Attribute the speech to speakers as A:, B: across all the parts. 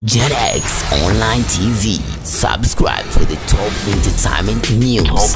A: JetX Online TV. Subscribe for the top entertainment news.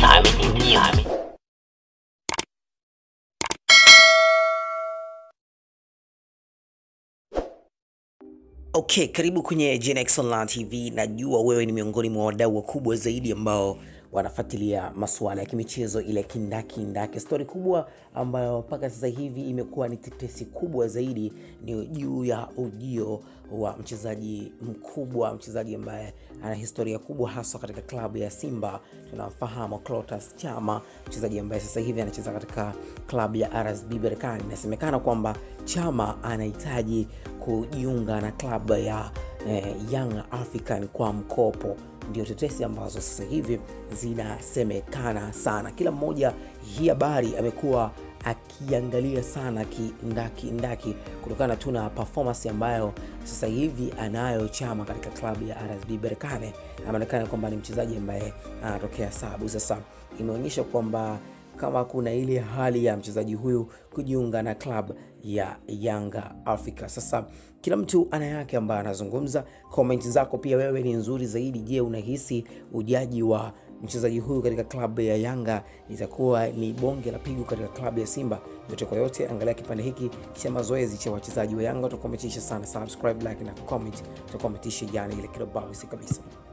A: Okay, karibu kwenye JetX Online TV. Najua wewe ni miongoni mwa wadau wakubwa zaidi ambao wanafuatilia masuala ya kimichezo, ile kindaki. Story kubwa ambayo mpaka sasa hivi imekuwa ni tetesi kubwa zaidi ni juu ya ujio wa mchezaji mkubwa, mchezaji ambaye ana historia kubwa hasa katika klabu ya Simba. Tunafahamu Clatous Chama, mchezaji ambaye sasa hivi anacheza katika klabu ya RSB Berkane. Inasemekana kwamba Chama anahitaji kujiunga na klabu ya Young African kwa mkopo. Ndio tetesi ambazo sasa hivi zinasemekana sana. Kila mmoja hii habari amekuwa akiangalia sana kindaki kutokana tu na performance ambayo sasa hivi anayo Chama katika klabu ya RSB Berkane. Anaonekana kwamba ni mchezaji ambaye anatokea Sabu. Sasa imeonyesha kwamba kama kuna ile hali ya mchezaji huyu kujiunga na club ya Young Africa. Sasa kila mtu ana yake ambaye anazungumza. Comment zako pia wewe ni nzuri zaidi. Je, unahisi ujaji wa mchezaji huyu katika klabu ya Yanga itakuwa ni bonge la pigo katika klabu ya Simba? Yote kwa yote, angalia kipande hiki cha mazoezi cha wachezaji wa Yanga. Utakometisha sana. Subscribe, like na comment. Utakometisha jana ile kila bao kabisa.